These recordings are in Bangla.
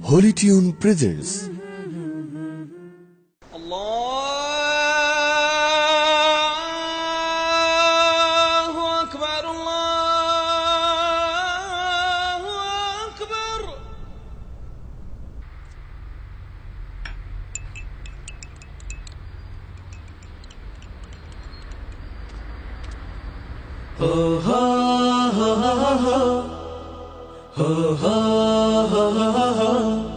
Holy Tune presents Allahu Akbar, Allahu Akbar. Ho ho ho ho ho ho ho ho ho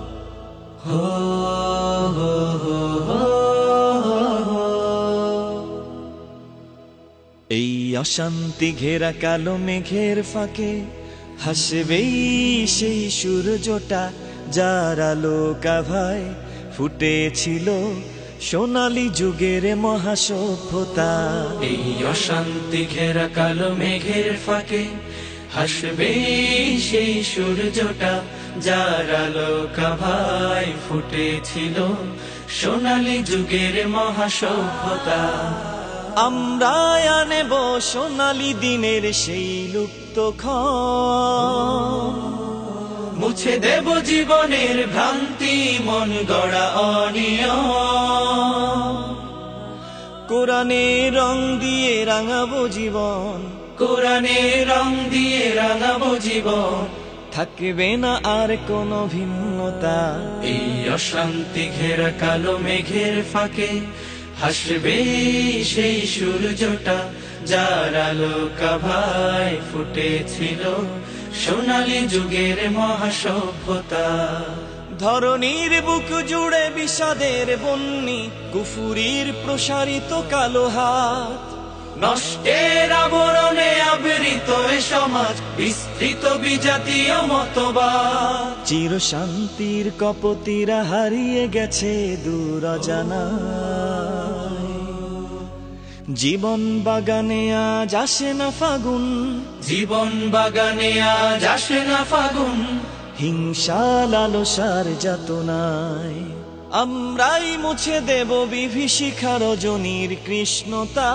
এই অশান্তি ঘেরা কালো মেঘের ফাঁকে হাসবেই সেই সূর্যটা যার আলো কাভায় ফুটেছিল সোনালী যুগের মহাসভ্যতা। এই অশান্তি ঘেরা কালো মেঘের ফাঁকে হাসবেই সেই সূর্যটা যার আলো কাভায় ফুটেছিল সোনালী যুগের মহাসভ্যতা। আমরা আনেব সোনালী দিনের সেই লুপ্ত ক্ষণ, মুছে দেব জীবনের ভ্রান্তি মন গড়া অনিয়ম। কোরআনের রং দিয়ে রাঙাবো জীবন, কোরআনের রং দিয়ে রাঙাবো জীবন, থাকবে না আর কোনো ভিন্নতা। এই অশান্তি ঘেরা কালো মেঘের ফাঁকে হাসবে সেই সূর্যটা যার আলো কাভায় ফুটেছিল সোনালী যুগের মহাসভ্যতা। ধরণীর বুক জুড়ে বিষাদের বন্যি, কুফুরির প্রসারিত কালো হাত, নষ্টের আবরণে আবৃত এ সমাজ, বিস্তৃত বিজাতীয় মতবাদ। চির শান্তির কপতিরা হারিয়ে গেছে দূর অজানায়। জীবন বাগানে আজ আসে না ফাগুন, জীবন বাগানে আজ আসে না ফাগুন, হিংসা লালসার যাতনায়। আমরাই মুছে দেব বিভীষিকার রজনীর কৃষ্ণতা,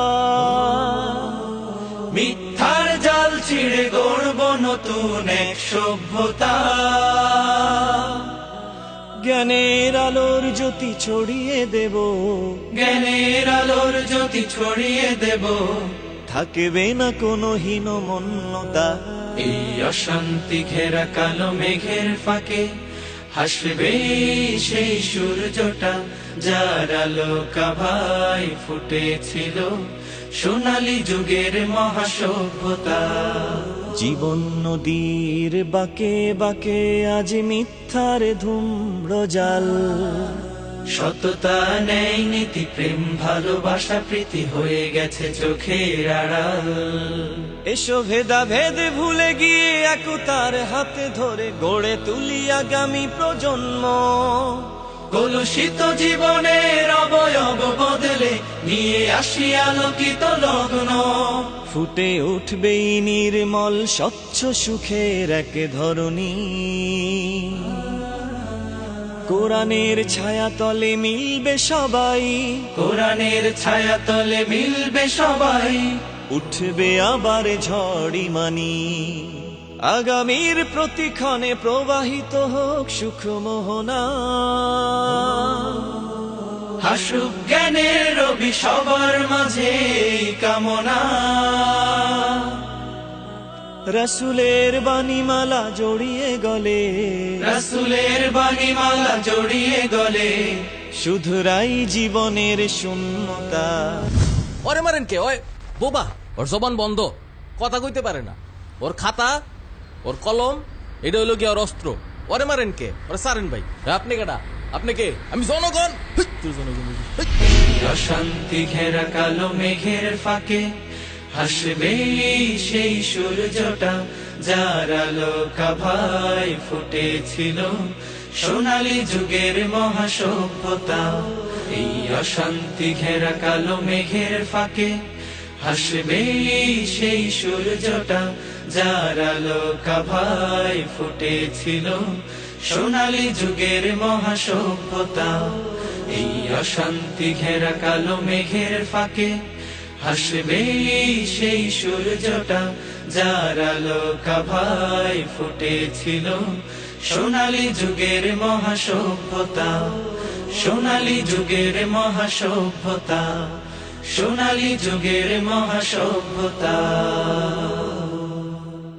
মিথ্যার জাল ছিঁড়ে গড়ব নতুন এক সভ্যতা। জ্ঞানের আলোর জ্যোতি ছড়িয়ে দেব, জ্ঞানের আলোর জ্যোতি ছড়িয়ে দেব, থাকবে না কোনো হীনমন্যতা। এই অশান্তি ঘেরা কালো মেঘের ফাঁকে হাসবে সেই সূর্যটা যার আলো কাভায় ফুটেছিল সোনালী যুগের মহাসভ্যতা। জীবন নদীর বাঁকে বাঁকে আজ মিথ্যার ধূম্র জাল, সততা নেই নীতি প্রেম ভালোবাসা প্রীতি হয়ে গেছে চোখের আড়াল। এসো ভেদাভেদ ভুলে গিয়ে একতার হাতে ধরে গড়ে তুলি আগামী প্রজন্ম। কলুষিত জীবনের অবয়ব বদলে নিয়ে আসি আলোকিত লগ্ন, ফুটে উঠবে নির্মল স্বচ্ছ সুখের এক ধরনী। কোরআনের ছায়া তলে মিলবে সবাই, কোরআনের ছায়া তলে মিলবে সবাই, উঠবে আবার ঝড়ি মানি। আগামীর প্রতিক্ষণে প্রবাহিত হোক সুখ মোহনা, হাসুক জ্ঞানের রবি সবার মাঝে কামনা। রাসূলের বাণীমালা জড়িয়ে গলে, রাসূলের বাণীমালা জড়িয়ে গলে, শুধরাই জীবনের শূন্যতা। ওরে মারেন কে? ওই বোবা, ওর জবান বন্ধ, কথা কইতে পারে না। ওর খাতা, ওর কলম, এটা হইল কি ওর অস্ত্র। ওরে মারেন কে? ওরে সারেন ভাই। আপনি কেডা? আপনি কে? আমি জনগণ। অশান্তি ঘেরা কালো মেঘের ফাঁকে হাসবে সেই সূর্যটা যার আলো কাভায় ফুটেছিল সোনালী যুগের মহাসভ্যতা। এই অশান্তি ঘেরা কালো মেঘের ফাঁকে হাসবে সেই সূর্যটা যার আলো কাভায় ফুটেছিল সোনালী যুগের মহাসভ্যতা। এই অশান্তি ঘেরা কালো মেঘের ফাঁকে হাসবে সেই সূর্যটা যার আলো কাভায় ফুটেছিল সোনালী যুগের মহাসভ্যতা, সোনালী যুগের মহাসভ্যতা, সোনালী যুগের মহাসভ্যতা।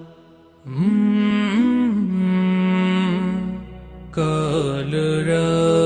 কলরা